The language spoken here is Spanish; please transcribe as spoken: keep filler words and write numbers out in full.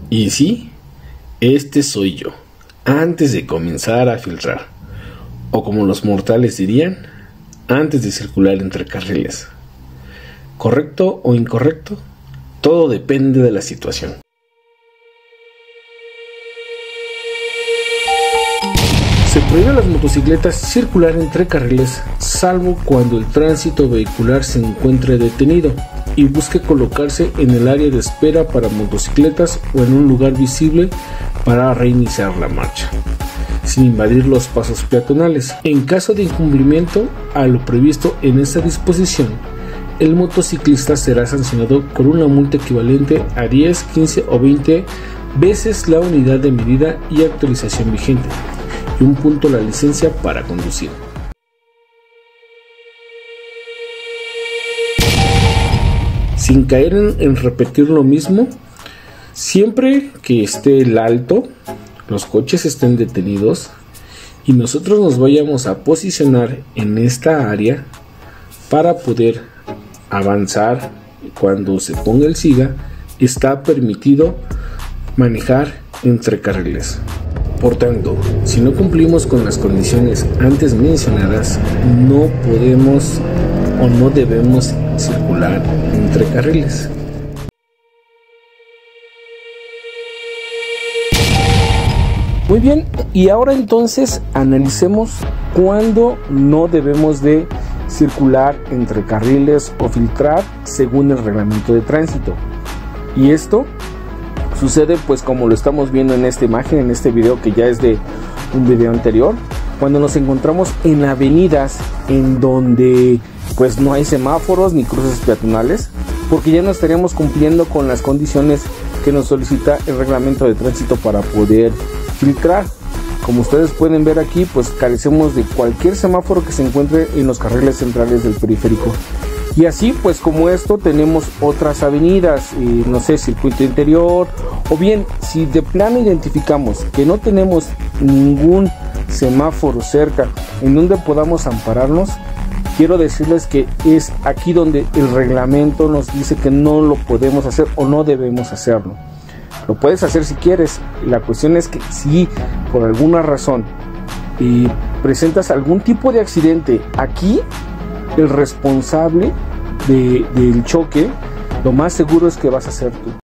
Y sí, este soy yo, antes de comenzar a filtrar, o como los mortales dirían, antes de circular entre carriles. ¿Correcto o incorrecto? Todo depende de la situación. Se prohíbe a las motocicletas circular entre carriles, salvo cuando el tránsito vehicular se encuentre detenido y busque colocarse en el área de espera para motocicletas o en un lugar visible para reiniciar la marcha, sin invadir los pasos peatonales. En caso de incumplimiento a lo previsto en esta disposición, el motociclista será sancionado con una multa equivalente a diez, quince o veinte veces la unidad de medida y actualización vigente, y un punto la licencia para conducir. Sin caer en, en repetir lo mismo, siempre que esté el alto, los coches estén detenidos y nosotros nos vayamos a posicionar en esta área para poder avanzar, cuando se ponga el SIGA, está permitido manejar entre carriles. Por tanto, si no cumplimos con las condiciones antes mencionadas, no podemos o no debemos circular entre carriles. Muy bien, y ahora entonces analicemos cuándo no debemos de circular entre carriles o filtrar según el reglamento de tránsito. Y esto sucede pues como lo estamos viendo en esta imagen, en este video que ya es de un video anterior, cuando nos encontramos en avenidas en donde pues no hay semáforos ni cruces peatonales, porque ya no estaríamos cumpliendo con las condiciones que nos solicita el reglamento de tránsito para poder filtrar. Como ustedes pueden ver aquí, pues carecemos de cualquier semáforo que se encuentre en los carriles centrales del periférico. Y así pues como esto tenemos otras avenidas, eh, no sé, circuito interior, o bien si de plano identificamos que no tenemos ningún semáforo cerca en donde podamos ampararnos, quiero decirles que es aquí donde el reglamento nos dice que no lo podemos hacer o no debemos hacerlo. Lo puedes hacer si quieres, la cuestión es que si por alguna razón eh, presentas algún tipo de accidente aquí, el responsable de, del choque, lo más seguro es que vas a ser tú.